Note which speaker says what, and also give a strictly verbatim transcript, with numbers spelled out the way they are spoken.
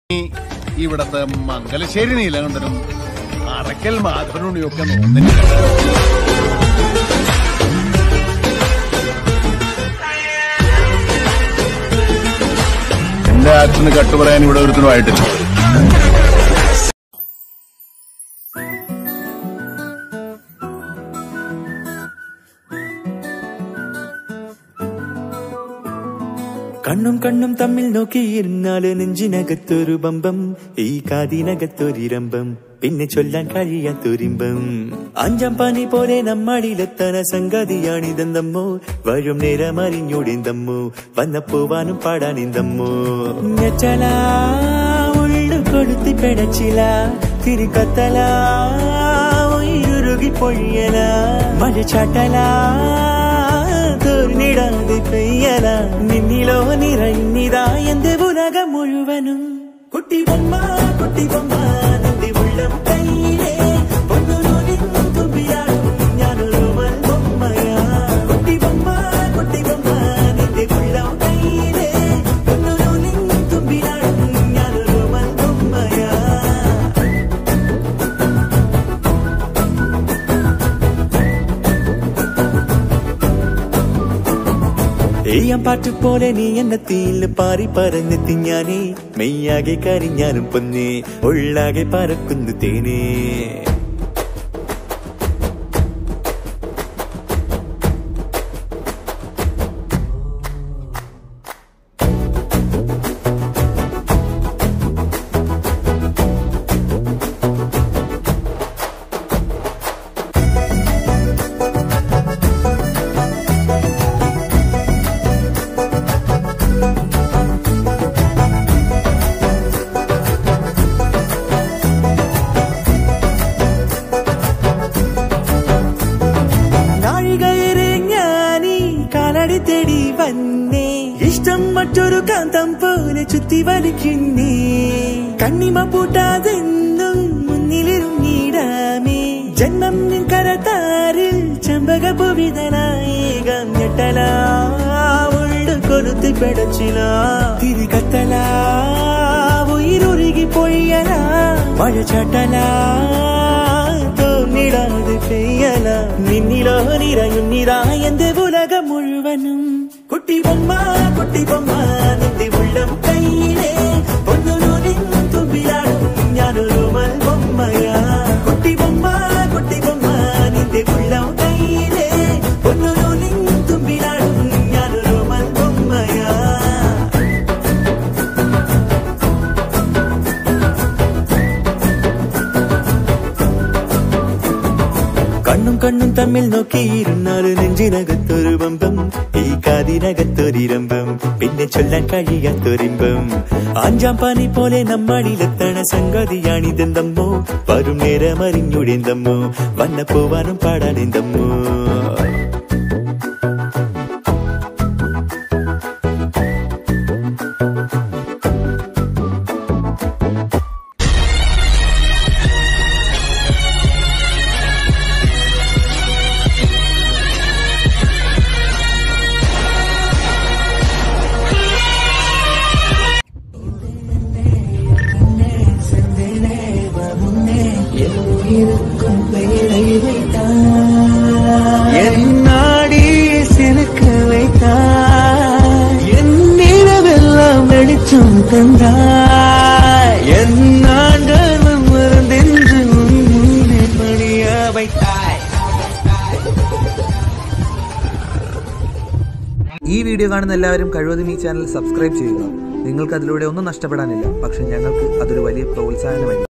Speaker 1: ഇവിടത്തെ മംഗലശ്ശേരി നീലകണ്ഠനും അറക്കൽ മാധവനുണിയൊക്കെ നോക്കുന്നില്ല. എന്റെ ആക്ഷന് കട്ടുപറയാൻ ഇവിടെ ഒരുത്തനുമായിട്ടില്ല.
Speaker 2: കണ്ണും കണ്ണും തമ്മിൽ നോക്കിയിരുന്നാല് നെഞ്ചിനകത്തൊരു ബമ്പം, ഈ കാതിനകത്തൊരിരമ്പം, പിന്നെ ചൊല്ലാൻ കഴിയാത്തൊരിമ്പം. അഞ്ചാം പനി പോലെ നമ്മളിലെത്തന സംഗതിയാണിതെന്തമ്മോ, വരും നേരം അറിഞ്ഞൂടിന്തമ്മോ, വന്നപ്പോവാനും പാടാനിന്തമ്മോ. ഞെച്ചല ഉള്ളു കൊടുത്തി പെടച്ചില, തിരിക്കത്തല ഉരുകി പൊഴിയല, മഴ ചാട്ടല തോർന്നിടാതെ പെയ്യല, നിന്നിലോ നിറയുന്നിതാ എന്റെ ഉലകം മുഴുവനും. കുട്ടി ബൊമ്മ കുട്ടി ബൊമ്മ നിന്റെ ഉള്ളം കയ്യിലേ, പൊന്നുനൂലിൻ തുമ്പിയാടും ഞാനൊരു മൽബൊമ്മയാ. കുട്ടി ബൊമ്മ കുട്ടി ബൊമ്മ നിന്റെ ഉള്ളം കയ്യിലേ, പൊന്നുനൂലിൻ തുമ്പിയാടും ഞാനൊരു മൽബൊമ്മയാ. ഏയ്യാൻ പാട്ടുപോലെ നീ എന്നെ തീയിൽ പാറി പറഞ്ഞെത്തി ഞാനേ, മെയ്യാകെ കരിഞ്ഞാലും പൊന്നേ, ഉള്ളാകെ പറക്കുന്നു തേനേ. തേടി വന്നേ, ഇഷ്ടം മറ്റൊരു കാന്തം പോലെ ചുറ്റി വലിക്കുന്നേ, കണ്ണിമ പൂട്ടാതെന്നും മുന്നിലിരുന്നിടാമേ, ജന്മം നിൻ കരതാരിൽ ചെമ്പകപൂവിതനായേകം ഞെട്ടല ഉള്ളു കൊലുത്തി പെടച്ചില, തിരികത്തല ഉയിരുരുകി പൊയ്യല, മഴ ചാട്ടല തോന്നിടാതെ പെയ്യല, നിന്നിലോ നിറയുന്നിതാ എന്റെ ഉലകം മുഴുവനും. കുട്ടി ബൊമ്മ കുട്ടി ബൊമ്മ നിന്റെ ഉള്ളം കയ്യിലേ, പൊന്നുനൂലിൻ തുമ്പിയാടും ഞാനൊരു മൽബൊമ്മയാ. കുട്ടി ബൊമ്മ കുട്ടി ബൊമ്മ നിന്റെ ഉള്ളം കയ്യിലേ, പൊന്നുനൂലിൻ തുമ്പിയാടും ഞാനൊരു മൽബൊമ്മയാ. കണ്ണും കണ്ണും തമ്മിൽ നോക്കിയിരുന്നാല് നെഞ്ചിനകത്തൊരു ബമ്പം, ഈ കാതിനകത്തൊരിരമ്പം, പിന്നെ ചൊല്ലാൻ കഴിയാത്തൊരിമ്പം. അഞ്ചാം പനി പോലെ നമ്മളിലെത്തണ സംഗതിയാണിതെന്തമ്മോ, വരും നേരം അറിഞ്ഞൂടെന്തമ്മോ, വന്നപ്പോവാനും പാടാനെന്തമ്മോ. എന്നാടി സിനക്ക് വയ്ത്തായ്, എന്നിടവെല്ലാം വെളിച്ചം തന്നായ്, എന്നാണ്ടും മറന്നെன்று മുന്നേ പണിയ വയ്ത്തായ്.
Speaker 3: ഈ വീഡിയോ കാണുന്ന എല്ലാവരും കഴിവതും ഈ ചാനൽ സബ്സ്ക്രൈബ് ചെയ്യുക. നിങ്ങൾക്ക് അതിലൂടെ ഒന്നും നഷ്ടപ്പെടാനില്ല, പക്ഷെ ഞങ്ങൾക്ക് അതൊരു വലിയ പ്രോത്സാഹനമായിരിക്കും.